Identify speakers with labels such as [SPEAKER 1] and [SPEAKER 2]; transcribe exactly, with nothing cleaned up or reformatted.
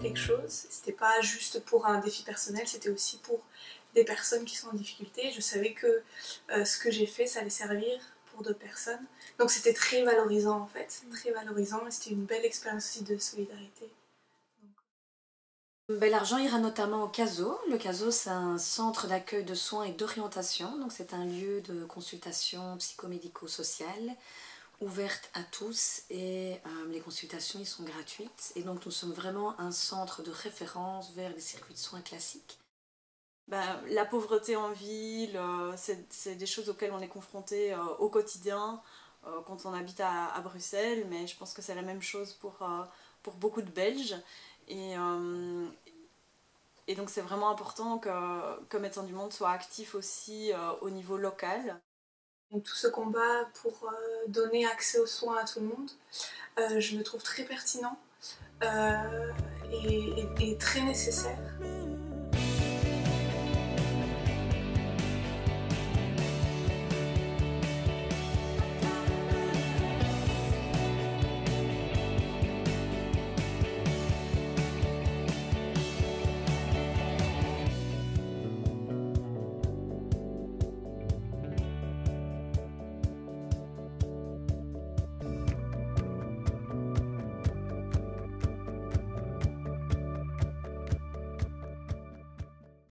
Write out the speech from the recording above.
[SPEAKER 1] quelque chose. C'était pas juste pour un défi personnel, c'était aussi pour des personnes qui sont en difficulté. Je savais que euh, ce que j'ai fait, ça allait servir pour d'autres personnes. Donc c'était très valorisant en fait, très valorisant et c'était une belle expérience aussi de solidarité.
[SPEAKER 2] Ben, l'argent ira notamment au CASO. Le CASO, c'est un centre d'accueil de soins et d'orientation. Donc c'est un lieu de consultation psychomédico-sociale ouverte à tous et euh, les consultations ils sont gratuites. Et donc nous sommes vraiment un centre de référence vers les circuits de soins classiques.
[SPEAKER 3] Ben, la pauvreté en ville, euh, c'est des choses auxquelles on est confronté euh, au quotidien euh, quand on habite à, à Bruxelles, mais je pense que c'est la même chose pour, euh, pour beaucoup de Belges. Et, euh, et donc c'est vraiment important que, que Médecins du Monde soit actif aussi euh, au niveau local.
[SPEAKER 1] Donc, tout ce combat pour euh, donner accès aux soins à tout le monde, euh, je le trouve très pertinent euh, et, et, et très nécessaire.